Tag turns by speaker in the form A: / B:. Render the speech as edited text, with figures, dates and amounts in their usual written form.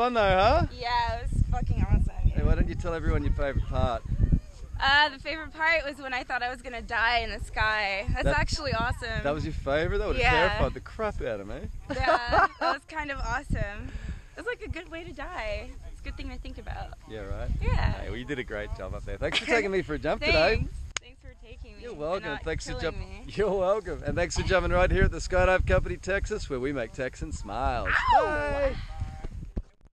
A: fun though, huh?
B: Yeah, it was fucking awesome.
A: Hey, why don't you tell everyone your favourite part?
B: The favorite part was when I thought I was gonna die in the sky. That's actually awesome.
A: That was your favourite? That would have terrified the crap out of me.
B: Yeah, that was kind of awesome. It was like a good way to die. It's a good thing to think about.
A: Yeah, right?
B: Yeah.
A: Hey, well, you did a great job up there. Thanks for taking me for a jump
B: Thanks.
A: today.
B: Thanks for taking me.
A: You're welcome.
B: And
A: Thanks for jumping.
B: me.
A: You're welcome. And thanks for jumping right here at the Skydive Company, Texas, where we make Texans smile.
B: Ow!
A: Bye.